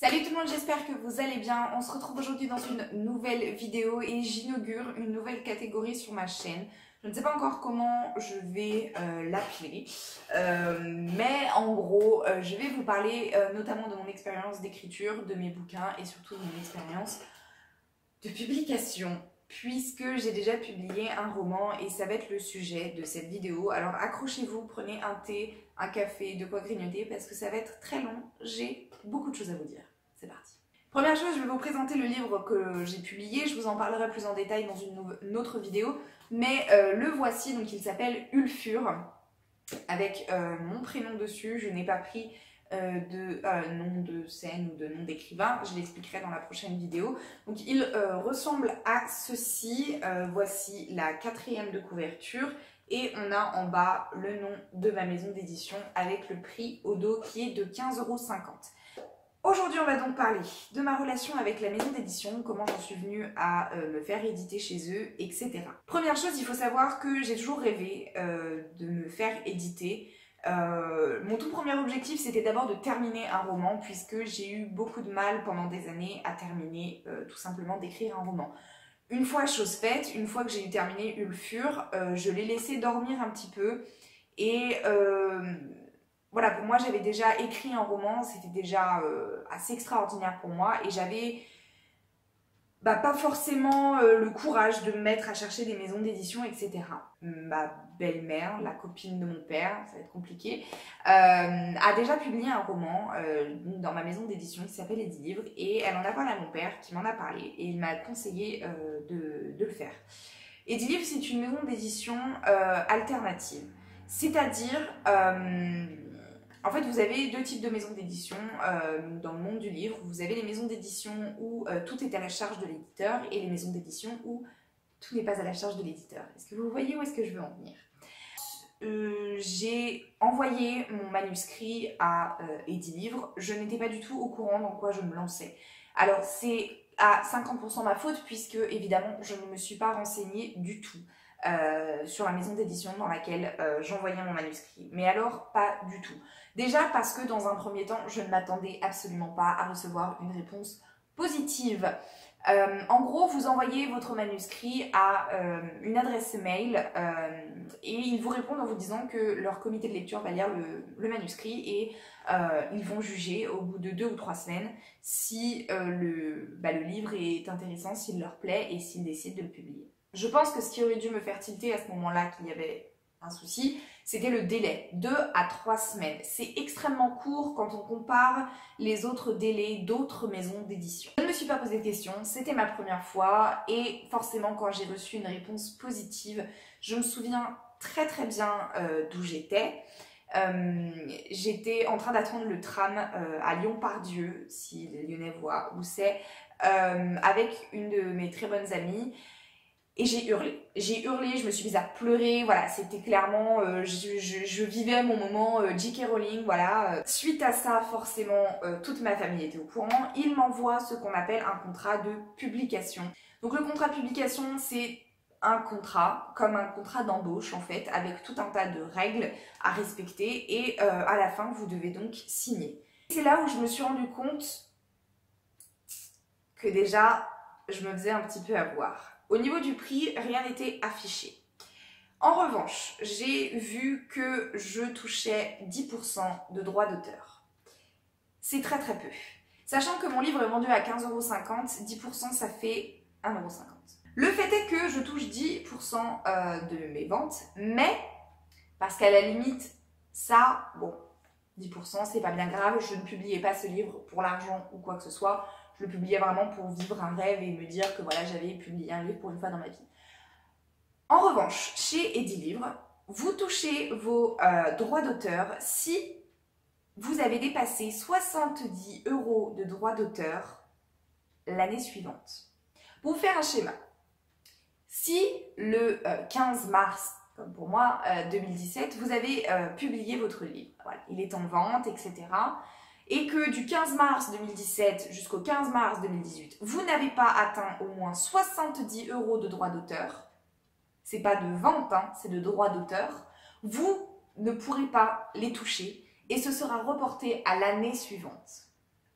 Salut tout le monde, j'espère que vous allez bien. On se retrouve aujourd'hui dans une nouvelle vidéo et j'inaugure une nouvelle catégorie sur ma chaîne. Je ne sais pas encore comment je vais l'appeler, mais en gros, je vais vous parler notamment de mon expérience d'écriture, de mes bouquins et surtout de mon expérience de publication, puisque j'ai déjà publié un roman et ça va être le sujet de cette vidéo. Alors accrochez-vous, prenez un thé, un café, de quoi grignoter parce que ça va être très long. J'ai beaucoup de choses à vous dire. C'est parti. Première chose, je vais vous présenter le livre que j'ai publié. Je vous en parlerai plus en détail dans une autre vidéo. Mais le voici, donc il s'appelle Ulfur, avec mon prénom dessus. Je n'ai pas pris de nom de scène ou de nom d'écrivain. Je l'expliquerai dans la prochaine vidéo. Donc il ressemble à ceci. Voici la 4e de couverture. Et on a en bas le nom de ma maison d'édition avec le prix au dos qui est de 15,50 €. Aujourd'hui, on va donc parler de ma relation avec la maison d'édition, comment j'en suis venue à me faire éditer chez eux, etc. Première chose, il faut savoir que j'ai toujours rêvé de me faire éditer. Mon tout premier objectif, c'était d'abord de terminer un roman, puisque j'ai eu beaucoup de mal pendant des années à terminer, tout simplement d'écrire un roman. Une fois chose faite, une fois que j'ai terminé Ulfur, je l'ai laissé dormir un petit peu et voilà, pour moi j'avais déjà écrit un roman, c'était déjà assez extraordinaire pour moi et j'avais pas forcément le courage de me mettre à chercher des maisons d'édition, etc. Ma belle-mère, la copine de mon père, ça va être compliqué, a déjà publié un roman dans ma maison d'édition qui s'appelle Edilivre et elle en a parlé à mon père qui m'en a parlé et il m'a conseillé de le faire. Edilivre, c'est une maison d'édition alternative, c'est-à-dire en fait, vous avez deux types de maisons d'édition dans le monde du livre. Vous avez les maisons d'édition où tout est à la charge de l'éditeur et les maisons d'édition où tout n'est pas à la charge de l'éditeur. Est-ce que vous voyez où est-ce que je veux en venir? J'ai envoyé mon manuscrit à Edilivre. Je n'étais pas du tout au courant dans quoi je me lançais. Alors, c'est à 50% ma faute puisque, évidemment, je ne me suis pas renseignée du tout sur la maison d'édition dans laquelle j'envoyais mon manuscrit. Mais alors, pas du tout. Déjà parce que dans un premier temps, je ne m'attendais absolument pas à recevoir une réponse positive. En gros, vous envoyez votre manuscrit à une adresse mail et ils vous répondent en vous disant que leur comité de lecture va lire le manuscrit et ils vont juger au bout de 2 ou 3 semaines si le livre est intéressant, s'il leur plaît et s'ils décident de le publier. Je pense que ce qui aurait dû me faire tilter à ce moment-là qu'il y avait un souci, c'était le délai, 2 à 3 semaines. C'est extrêmement court quand on compare les autres délais d'autres maisons d'édition. Je ne me suis pas posé de questions, c'était ma première fois et forcément quand j'ai reçu une réponse positive, je me souviens très bien d'où j'étais. J'étais en train d'attendre le tram à Lyon-Part-Dieu, si les Lyonnais voient où c'est, avec une de mes très bonnes amies. Et j'ai hurlé, je me suis mise à pleurer, voilà, c'était clairement, je vivais mon moment J.K. Rowling, voilà. Suite à ça, forcément, toute ma famille était au courant. Ils m'envoient ce qu'on appelle un contrat de publication. Donc le contrat de publication, c'est un contrat, comme un contrat d'embauche en fait, avec tout un tas de règles à respecter et à la fin, vous devez donc signer. C'est là où je me suis rendu compte que déjà, je me faisais un petit peu avoir. Au niveau du prix, rien n'était affiché. En revanche, j'ai vu que je touchais 10% de droits d'auteur. C'est très peu. Sachant que mon livre est vendu à 15,50 €, 10% ça fait 1,50 €. Le fait est que je touche 10% de mes ventes, mais parce qu'à la limite, ça, bon, 10% c'est pas bien grave, je ne publiais pas ce livre pour l'argent ou quoi que ce soit. Je le publiais vraiment pour vivre un rêve et me dire que voilà, j'avais publié un livre pour une fois dans ma vie. En revanche, chez Edilivre, vous touchez vos droits d'auteur si vous avez dépassé 70 € de droits d'auteur l'année suivante. Pour vous faire un schéma, si le 15 mars, comme pour moi, 2017, vous avez publié votre livre, voilà, il est en vente, etc., et que du 15 mars 2017 jusqu'au 15 mars 2018, vous n'avez pas atteint au moins 70 € de droits d'auteur, c'est pas de vente, hein, c'est de droits d'auteur, vous ne pourrez pas les toucher et ce sera reporté à l'année suivante.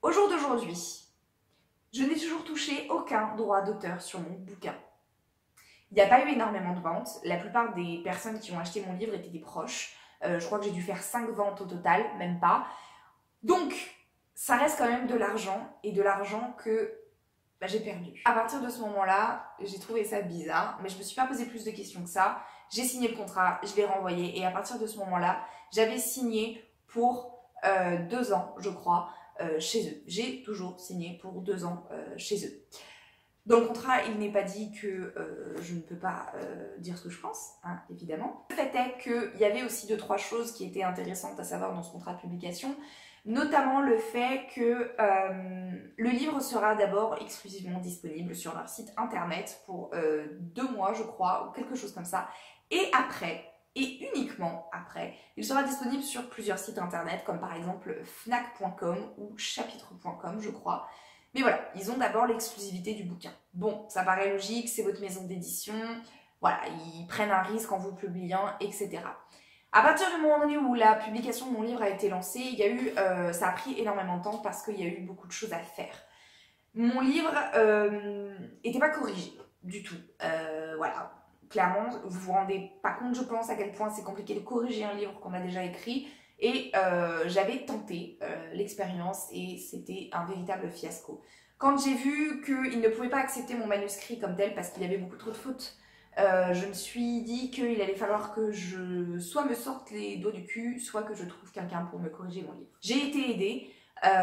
Au jour d'aujourd'hui, je n'ai toujours touché aucun droit d'auteur sur mon bouquin. Il n'y a pas eu énormément de ventes. La plupart des personnes qui ont acheté mon livre étaient des proches. Je crois que j'ai dû faire 5 ventes au total, même pas. Donc, ça reste quand même de l'argent, et de l'argent que j'ai perdu. À partir de ce moment-là, j'ai trouvé ça bizarre, mais je me suis pas posé plus de questions que ça. J'ai signé le contrat, je l'ai renvoyé, et à partir de ce moment-là, j'avais signé pour 2 ans, je crois, chez eux. J'ai toujours signé pour 2 ans chez eux. Dans le contrat, il n'est pas dit que je ne peux pas dire ce que je pense, hein, évidemment. Le fait est qu'il y avait aussi 2-3 choses qui étaient intéressantes à savoir dans ce contrat de publication, notamment le fait que le livre sera d'abord exclusivement disponible sur leur site internet pour 2 mois, je crois, ou quelque chose comme ça. Et après, et uniquement après, il sera disponible sur plusieurs sites internet, comme par exemple fnac.com ou chapitre.com, je crois. Mais voilà, ils ont d'abord l'exclusivité du bouquin. Bon, ça paraît logique, c'est votre maison d'édition, voilà, ils prennent un risque en vous publiant, etc. À partir du moment donné où la publication de mon livre a été lancée, il y a eu, ça a pris énormément de temps parce qu'il y a eu beaucoup de choses à faire. Mon livre n'était pas corrigé du tout, voilà. Clairement, vous vous rendez pas compte, je pense, à quel point c'est compliqué de corriger un livre qu'on a déjà écrit. Et j'avais tenté l'expérience et c'était un véritable fiasco. Quand j'ai vu qu'ils ne pouvaient pas accepter mon manuscrit comme tel parce qu'il y avait beaucoup trop de fautes, je me suis dit qu'il allait falloir que je soit me sorte les dos du cul, soit que je trouve quelqu'un pour me corriger mon livre. J'ai été aidée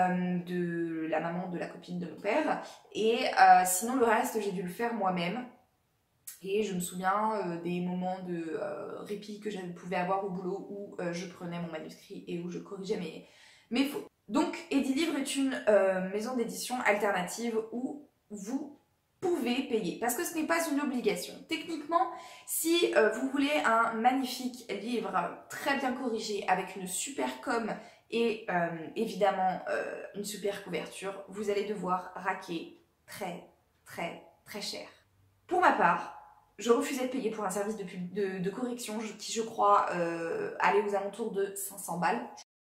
de la maman de la copine de mon père et sinon le reste j'ai dû le faire moi-même. Et je me souviens des moments de répit que je pouvais avoir au boulot où je prenais mon manuscrit et où je corrigeais mes fautes. Donc, Edilivre est une maison d'édition alternative où vous pouvez payer, parce que ce n'est pas une obligation. Techniquement, si vous voulez un magnifique livre très bien corrigé avec une super com et évidemment une super couverture, vous allez devoir raquer très cher. Pour ma part, je refusais de payer pour un service de correction qui, je crois, allait aux alentours de 500 balles.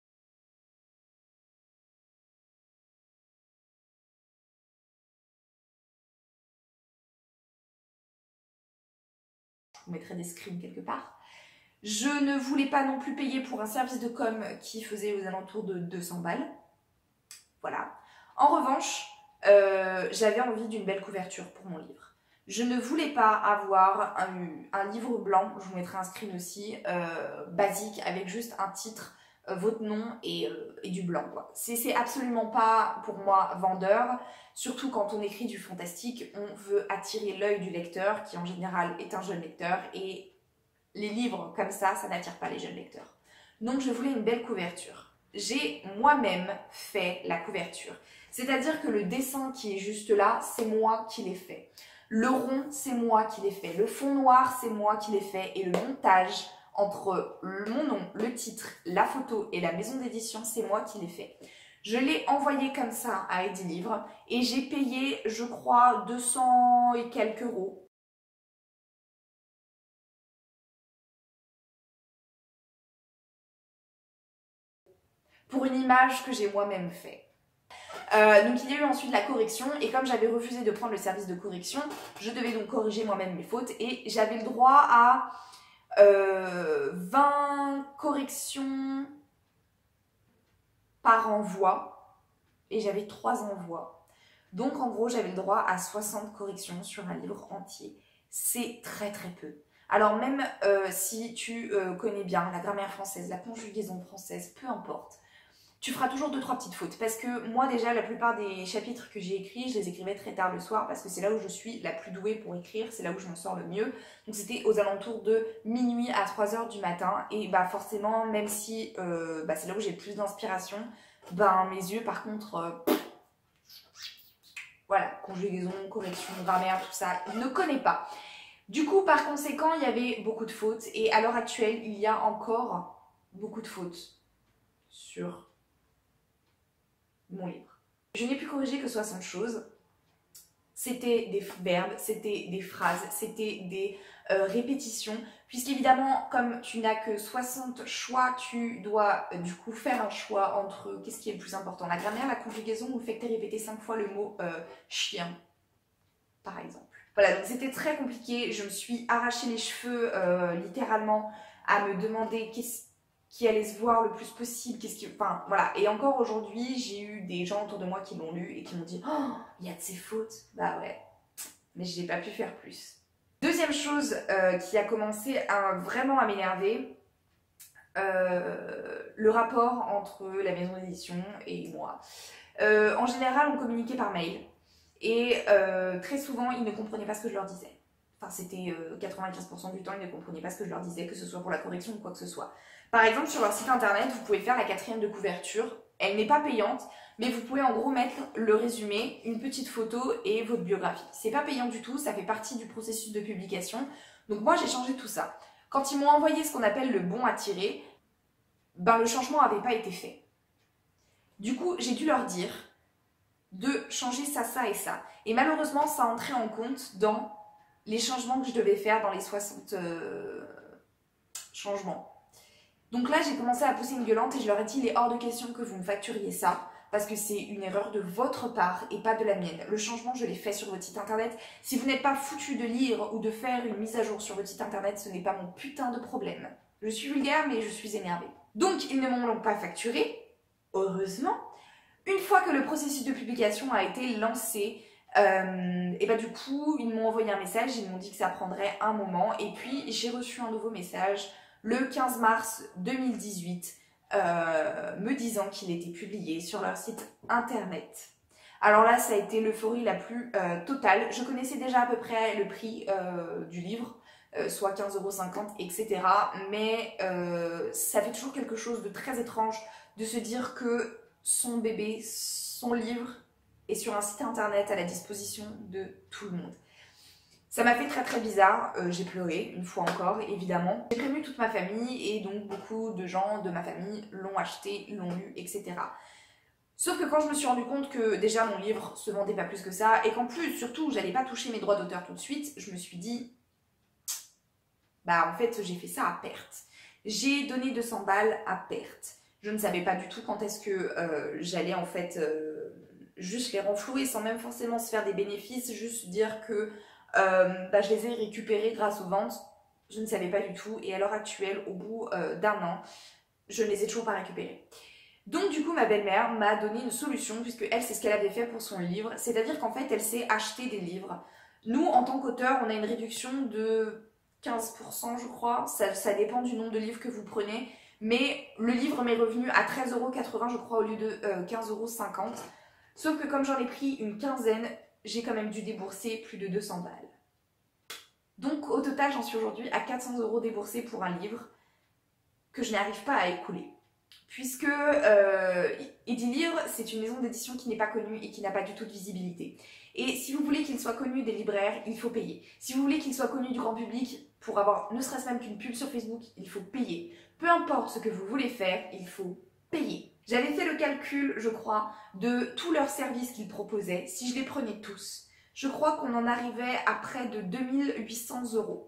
Je vous mettrai des screens quelque part. Je ne voulais pas non plus payer pour un service de com qui faisait aux alentours de 200 balles. Voilà. En revanche, j'avais envie d'une belle couverture pour mon livre. Je ne voulais pas avoir un livre blanc, je vous mettrai un screen aussi, basique, avec juste un titre, votre nom et du blanc. C'est absolument pas, pour moi, vendeur. Surtout quand on écrit du fantastique, on veut attirer l'œil du lecteur, qui en général est un jeune lecteur, et les livres comme ça n'attire pas les jeunes lecteurs. Donc je voulais une belle couverture. J'ai moi-même fait la couverture. C'est-à-dire que le dessin qui est juste là, c'est moi qui l'ai fait. Le rond, c'est moi qui l'ai fait. Le fond noir, c'est moi qui l'ai fait. Et le montage entre mon nom, le titre, la photo et la maison d'édition, c'est moi qui l'ai fait. Je l'ai envoyé comme ça à Edilivre et j'ai payé, je crois, 200 et quelques euros. Pour une image que j'ai moi-même fait. Donc il y a eu ensuite la correction et comme j'avais refusé de prendre le service de correction, je devais donc corriger moi-même mes fautes et j'avais le droit à 20 corrections par envoi et j'avais 3 envois. Donc en gros j'avais le droit à 60 corrections sur un livre entier. C'est très peu. Alors même si tu connais bien la grammaire française, la conjugaison française, peu importe, tu feras toujours 2-3 petites fautes. Parce que moi déjà, la plupart des chapitres que j'ai écrits, je les écrivais très tard le soir parce que c'est là où je suis la plus douée pour écrire, c'est là où je m'en sors le mieux. Donc c'était aux alentours de minuit à 3h du matin. Et bah forcément, même si c'est là où j'ai le plus d'inspiration, mes yeux par contre, voilà, conjugaison, correction, grammaire, tout ça, ne connais pas. Du coup, par conséquent, il y avait beaucoup de fautes. Et à l'heure actuelle, il y a encore beaucoup de fautes sur mon livre. Je n'ai pu corriger que 60 choses. c'était des verbes, c'était des phrases, c'était des répétitions, puisqu'évidemment, comme tu n'as que 60 choix, tu dois du coup faire un choix entre qu'est-ce qui est le plus important, la grammaire, la conjugaison ou le fait que tu aies répété 5 fois le mot chien, par exemple. Voilà, donc c'était très compliqué, je me suis arraché les cheveux littéralement à me demander qu'est-ce qui allait se voir le plus possible, enfin voilà, et encore aujourd'hui, j'ai eu des gens autour de moi qui l'ont lu et qui m'ont dit « Oh, il y a de ces fautes !» Bah ouais, mais je n'ai pas pu faire plus. Deuxième chose qui a commencé vraiment à m'énerver, le rapport entre la maison d'édition et moi. En général, on communiquait par mail et très souvent, ils ne comprenaient pas ce que je leur disais. Enfin, c'était 95% du temps, ils ne comprenaient pas ce que je leur disais, que ce soit pour la correction ou quoi que ce soit. Par exemple, sur leur site internet, vous pouvez faire la 4e de couverture. Elle n'est pas payante, mais vous pouvez en gros mettre le résumé, une petite photo et votre biographie. C'est pas payant du tout, ça fait partie du processus de publication. Donc moi, j'ai changé tout ça. Quand ils m'ont envoyé ce qu'on appelle le bon à tirer, ben le changement n'avait pas été fait. Du coup, j'ai dû leur dire de changer ça, ça et ça. Et malheureusement, ça entrait en compte dans les changements que je devais faire dans les 60 changements. Donc là, j'ai commencé à pousser une gueulante et je leur ai dit, il est hors de question que vous me facturiez ça, parce que c'est une erreur de votre part et pas de la mienne. Le changement, je l'ai fait sur votre site internet. Si vous n'êtes pas foutu de lire ou de faire une mise à jour sur votre site internet, ce n'est pas mon putain de problème. Je suis vulgaire, mais je suis énervée. Donc, ils ne m'ont donc pas facturé, heureusement. Une fois que le processus de publication a été lancé, et bah du coup, ils m'ont envoyé un message, ils m'ont dit que ça prendrait un moment, et puis j'ai reçu un nouveau message le 15 mars 2018, me disant qu'il était publié sur leur site internet. Alors là, ça a été l'euphorie la plus totale. Je connaissais déjà à peu près le prix du livre, soit 15,50 €, etc. Mais ça fait toujours quelque chose de très étrange de se dire que son bébé, son livre est sur un site internet à la disposition de tout le monde. Ça m'a fait très très bizarre, j'ai pleuré une fois encore évidemment. J'ai prévenu toute ma famille et donc beaucoup de gens de ma famille l'ont acheté, l'ont lu, etc. Sauf que quand je me suis rendu compte que déjà mon livre se vendait pas plus que ça et qu'en plus surtout j'allais pas toucher mes droits d'auteur tout de suite, je me suis dit bah en fait j'ai fait ça à perte. J'ai donné 200 balles à perte. Je ne savais pas du tout quand est-ce que j'allais en fait juste les renflouer sans même forcément se faire des bénéfices, juste dire que je les ai récupérés grâce aux ventes. Je ne savais pas du tout et à l'heure actuelle, au bout d'un an, je ne les ai toujours pas récupérés. Donc du coup, ma belle-mère m'a donné une solution puisque elle, c'est ce qu'elle avait fait pour son livre. C'est-à-dire qu'en fait, elle s'est acheté des livres. Nous, en tant qu'auteur, on a une réduction de 15%, je crois. Ça dépend du nombre de livres que vous prenez. Mais le livre m'est revenu à 13,80 €, je crois, au lieu de 15,50 €. Sauf que comme j'en ai pris une quinzaine, j'ai quand même dû débourser plus de 200 balles. Donc au total, j'en suis aujourd'hui à 400 € déboursés pour un livre que je n'arrive pas à écouler. Puisque Edilivre, c'est une maison d'édition qui n'est pas connue et qui n'a pas du tout de visibilité. Et si vous voulez qu'il soit connu des libraires, il faut payer. Si vous voulez qu'il soit connu du grand public, pour avoir ne serait-ce même qu'une pub sur Facebook, il faut payer. Peu importe ce que vous voulez faire, il faut payer. J'avais fait le calcul, je crois, de tous leurs services qu'ils proposaient. Si je les prenais tous, je crois qu'on en arrivait à près de 2800 €.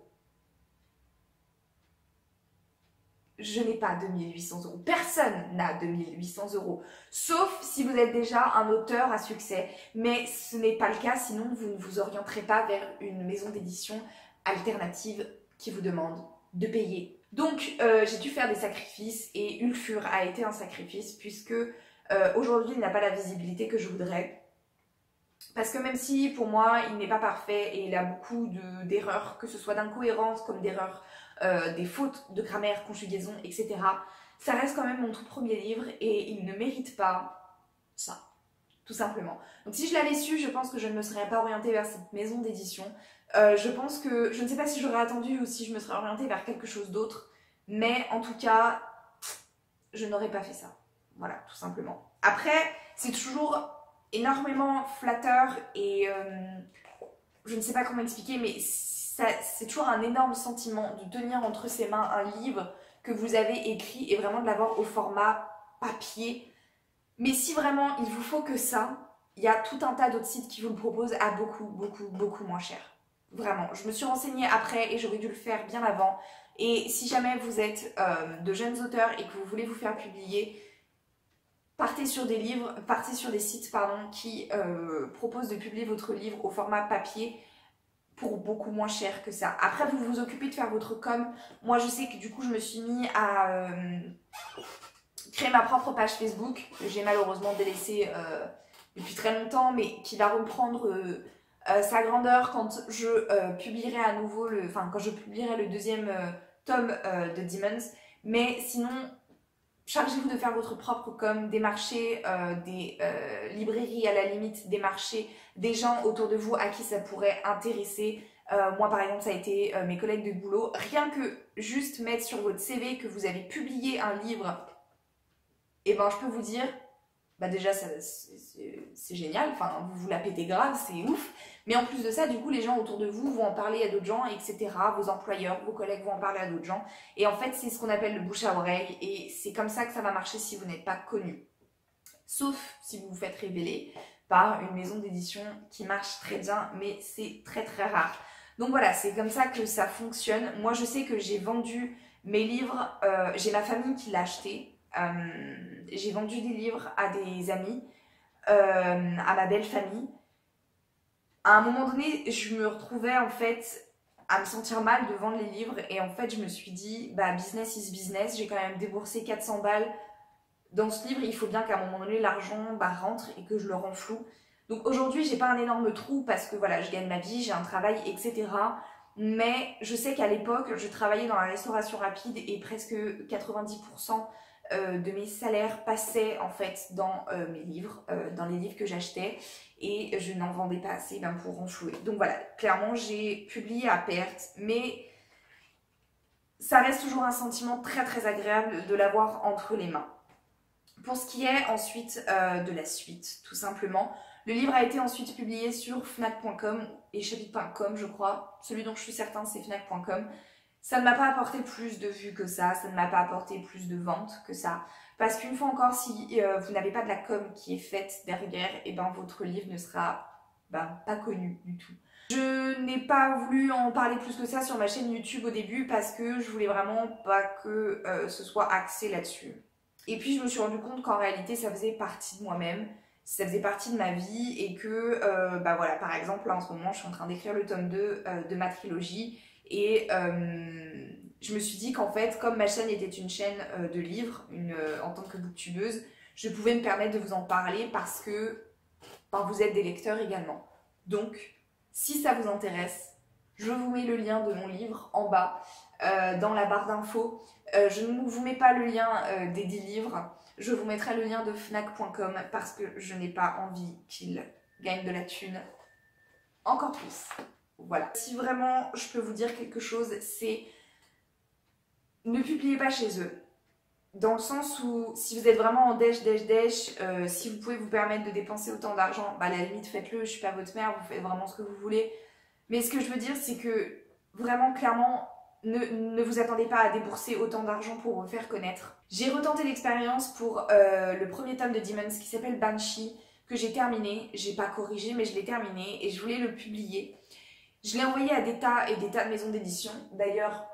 Je n'ai pas 2800 €. Personne n'a 2800 €. Sauf si vous êtes déjà un auteur à succès. Mais ce n'est pas le cas, sinon vous ne vous orienterez pas vers une maison d'édition alternative qui vous demande de payer. Donc j'ai dû faire des sacrifices et Ulfur a été un sacrifice puisque aujourd'hui il n'a pas la visibilité que je voudrais. Parce que même si pour moi il n'est pas parfait et il a beaucoup d'erreurs, que ce soit d'incohérences comme d'erreurs, des fautes de grammaire, conjugaison, etc. Ça reste quand même mon tout premier livre et il ne mérite pas ça, tout simplement. Donc si je l'avais su, je pense que je ne me serais pas orientée vers cette maison d'édition. Je pense que, je ne sais pas si j'aurais attendu ou si je me serais orientée vers quelque chose d'autre, mais en tout cas, je n'aurais pas fait ça. Voilà, tout simplement. Après, c'est toujours énormément flatteur et je ne sais pas comment expliquer, mais c'est toujours un énorme sentiment de tenir entre ses mains un livre que vous avez écrit et vraiment de l'avoir au format papier. Mais si vraiment il vous faut que ça, il y a tout un tas d'autres sites qui vous le proposent à beaucoup moins cher. Vraiment, je me suis renseignée après et j'aurais dû le faire bien avant. Et si jamais vous êtes de jeunes auteurs et que vous voulez vous faire publier, partez sur des sites qui proposent de publier votre livre au format papier pour beaucoup moins cher que ça. Après, vous vous occupez de faire votre com. Moi, je sais que du coup, je me suis mis à créer ma propre page Facebook. J'ai malheureusement délaissé depuis très longtemps, mais qui va reprendre sa grandeur quand je publierai à nouveau quand je publierai le deuxième tome de Demons. Mais sinon, chargez-vous de faire votre propre com, démarchez des librairies à la limite, démarchez des gens autour de vous à qui ça pourrait intéresser. Moi par exemple ça a été mes collègues de boulot. Rien que juste mettre sur votre CV que vous avez publié un livre, et ben je peux vous dire, bah déjà c'est génial, enfin vous la pétez grave, c'est ouf. Mais en plus de ça, du coup, les gens autour de vous vont en parler à d'autres gens, etc. Vos employeurs, vos collègues vont en parler à d'autres gens. Et en fait, c'est ce qu'on appelle le bouche à oreille. Et c'est comme ça que ça va marcher si vous n'êtes pas connu. Sauf si vous vous faites révéler par une maison d'édition qui marche très bien, mais c'est très rare. Donc voilà, c'est comme ça que ça fonctionne. Moi, je sais que j'ai vendu mes livres, j'ai ma famille qui l'a acheté. J'ai vendu des livres à des amis, à ma belle famille. À un moment donné, je me retrouvais en fait à me sentir mal de vendre les livres et en fait je me suis dit, bah business is business, j'ai quand même déboursé 400 balles dans ce livre, il faut bien qu'à un moment donné l'argent rentre et que je le renfloue. Donc aujourd'hui j'ai pas un énorme trou parce que voilà, je gagne ma vie, j'ai un travail, etc. Mais je sais qu'à l'époque, je travaillais dans la restauration rapide et presque 90% de mes salaires passaient en fait dans mes livres, dans les livres que j'achetais et je n'en vendais pas assez pour renflouer. Donc voilà, clairement j'ai publié à perte, mais ça reste toujours un sentiment très agréable de l'avoir entre les mains. Pour ce qui est ensuite de la suite, tout simplement, le livre a été ensuite publié sur fnac.com et chapitre.com je crois. Celui dont je suis certaine c'est fnac.com. Ça ne m'a pas apporté plus de vues que ça ne m'a pas apporté plus de ventes que ça. Parce qu'une fois encore, si vous n'avez pas de la com qui est faite derrière, et votre livre ne sera pas connu du tout. Je n'ai pas voulu en parler plus que ça sur ma chaîne YouTube au début parce que je voulais vraiment pas que ce soit axé là-dessus. Et puis je me suis rendu compte qu'en réalité ça faisait partie de moi-même, ça faisait partie de ma vie et que voilà, par exemple là en ce moment je suis en train d'écrire le tome 2 de ma trilogie. Et je me suis dit qu'en fait, comme ma chaîne était une chaîne de livres, en tant que booktubeuse, je pouvais me permettre de vous en parler parce que vous êtes des lecteurs également. Donc, si ça vous intéresse, je vous mets le lien de mon livre en bas, dans la barre d'infos. Je ne vous mets pas le lien des 10 livres, je vous mettrai le lien de fnac.com parce que je n'ai pas envie qu'il gagne de la thune encore plus. Voilà. Si vraiment je peux vous dire quelque chose, c'est ne publiez pas chez eux. Dans le sens où si vous êtes vraiment en dèche, si vous pouvez vous permettre de dépenser autant d'argent, à la limite faites-le, je suis pas votre mère, vous faites vraiment ce que vous voulez. Mais ce que je veux dire c'est que vraiment clairement, ne vous attendez pas à débourser autant d'argent pour vous faire connaître. J'ai retenté l'expérience pour le premier tome de Demons qui s'appelle Banshee, que j'ai terminé, j'ai pas corrigé mais je l'ai terminé et je voulais le publier. Je l'ai envoyé à des tas et des tas de maisons d'édition. D'ailleurs,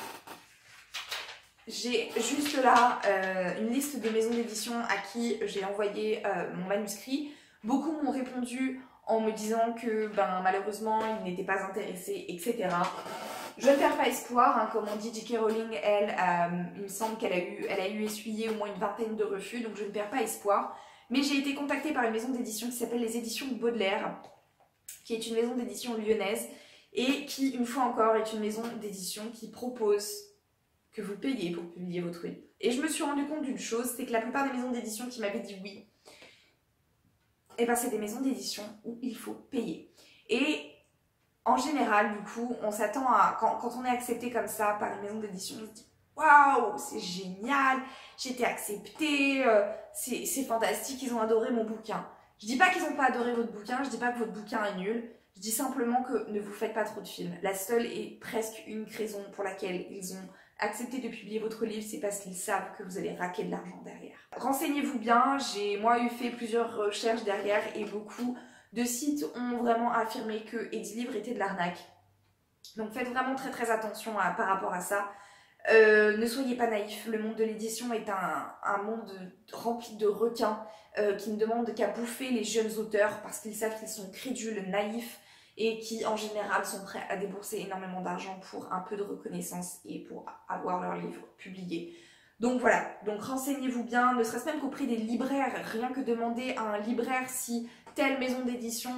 j'ai juste là une liste de maisons d'édition à qui j'ai envoyé mon manuscrit. Beaucoup m'ont répondu en me disant que malheureusement ils n'étaient pas intéressés, etc. Je ne perds pas espoir, comme on dit, J.K. Rowling, elle, il me semble qu'elle a eu essuyé au moins une vingtaine de refus, donc je ne perds pas espoir. Mais j'ai été contactée par une maison d'édition qui s'appelle les éditions Baudelaire, qui est une maison d'édition lyonnaise et qui, une fois encore, est une maison d'édition qui propose que vous payiez pour publier votre livre. Et je me suis rendu compte d'une chose, c'est que la plupart des maisons d'édition qui m'avaient dit oui, c'est des maisons d'édition où il faut payer. Et en général, du coup, on s'attend à... Quand on est accepté comme ça par une maison d'édition, on se dit « Waouh, c'est génial, j'ai été acceptée, c'est fantastique, ils ont adoré mon bouquin. » Je dis pas qu'ils n'ont pas adoré votre bouquin, je dis pas que votre bouquin est nul, je dis simplement que ne vous faites pas trop de films. La seule et presque unique raison pour laquelle ils ont accepté de publier votre livre, c'est parce qu'ils savent que vous allez raquer de l'argent derrière. Renseignez-vous bien, j'ai moi eu fait plusieurs recherches derrière et beaucoup de sites ont vraiment affirmé que Edilivre était de l'arnaque. Donc faites vraiment très attention par rapport à ça. Ne soyez pas naïfs, le monde de l'édition est un monde rempli de requins qui ne demandent qu'à bouffer les jeunes auteurs parce qu'ils savent qu'ils sont crédules, naïfs et qui en général sont prêts à débourser énormément d'argent pour un peu de reconnaissance et pour avoir leur livre publié. Donc voilà, donc renseignez-vous bien, ne serait-ce même qu'auprès des libraires, rien que demander à un libraire si telle maison d'édition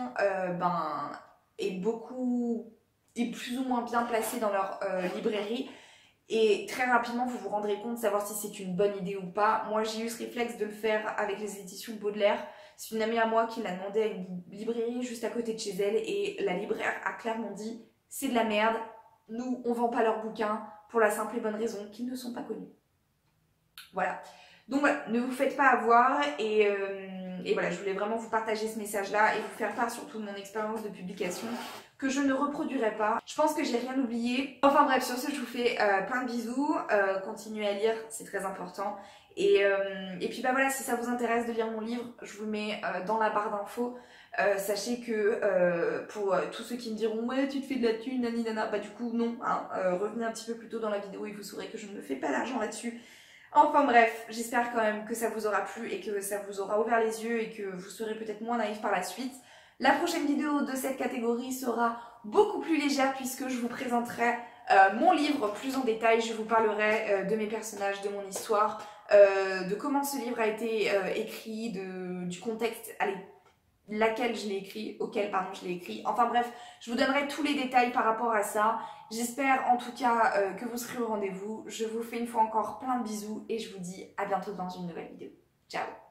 est plus ou moins bien placée dans leur librairie. Et très rapidement, vous vous rendrez compte de savoir si c'est une bonne idée ou pas. Moi, j'ai eu ce réflexe de le faire avec les éditions Baudelaire. C'est une amie à moi qui l'a demandé à une librairie juste à côté de chez elle. Et la libraire a clairement dit « c'est de la merde, nous, on vend pas leurs bouquins pour la simple et bonne raison qu'ils ne sont pas connus. » Voilà. Donc voilà, ne vous faites pas avoir et voilà, je voulais vraiment vous partager ce message-là et vous faire part surtout de mon expérience de publication que je ne reproduirai pas. Je pense que j'ai rien oublié. Enfin bref, sur ce, je vous fais plein de bisous. Continuez à lire, c'est très important. Et puis bah voilà, si ça vous intéresse de lire mon livre, je vous le mets dans la barre d'infos. Sachez que pour tous ceux qui me diront ouais tu te fais de la thune, nani nana, bah du coup non, hein, revenez un petit peu plus tôt dans la vidéo et vous saurez que je ne me fais pas d'argent là-dessus. Enfin bref, j'espère quand même que ça vous aura plu et que ça vous aura ouvert les yeux et que vous serez peut-être moins naïf par la suite. La prochaine vidéo de cette catégorie sera beaucoup plus légère puisque je vous présenterai mon livre plus en détail. Je vous parlerai de mes personnages, de mon histoire, de comment ce livre a été écrit, du contexte auquel je l'ai écrit. Enfin bref, je vous donnerai tous les détails par rapport à ça. J'espère en tout cas que vous serez au rendez-vous. Je vous fais une fois encore plein de bisous et je vous dis à bientôt dans une nouvelle vidéo. Ciao!